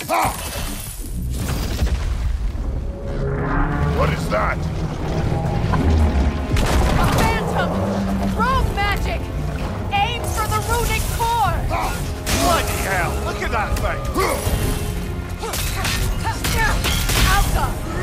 What is that? A phantom! Rogue magic! Aims for the runic core! Bloody hell! Look at that thing! Alka!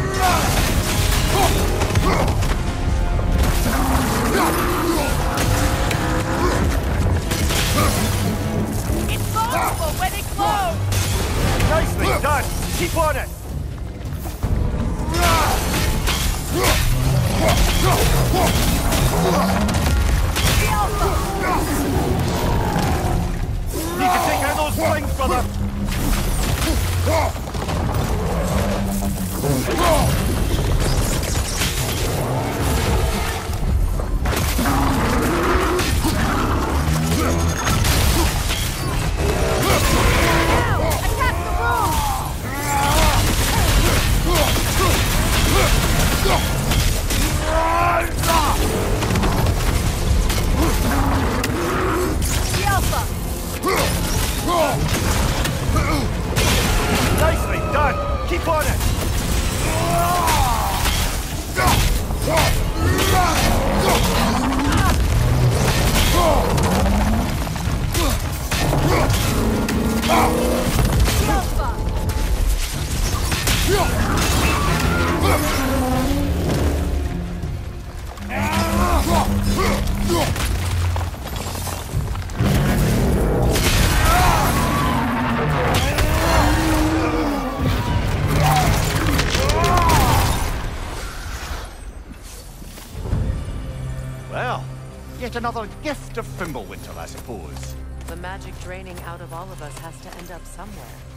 It's vulnerable when it glows! Nicely done! Keep on it! The Alpha! Need to take out those slings, brother! Nicely done! Keep on it! Well, yet another gift of Fimbulwinter, I suppose. The magic draining out of all of us has to end up somewhere.